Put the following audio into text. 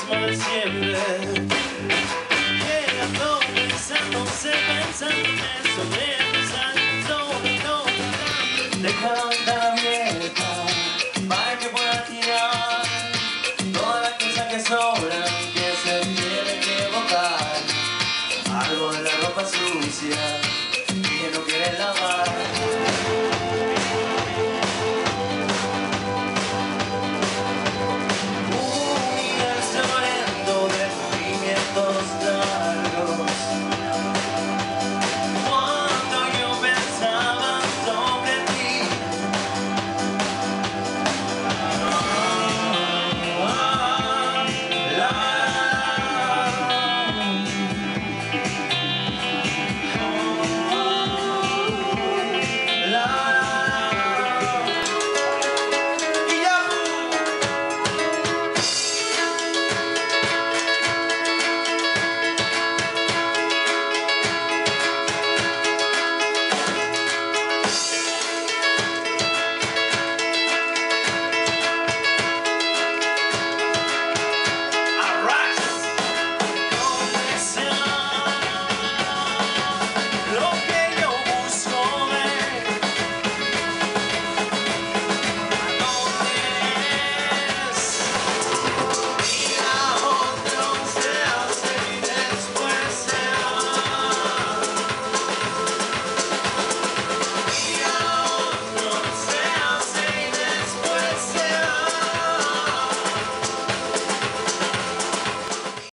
mismo de siempre. Llegando, pensando en eso, deja la ventana abierta para que pueda tirar todas las cosas que sobran, que se tienen que botar. Algo de la ropa sucia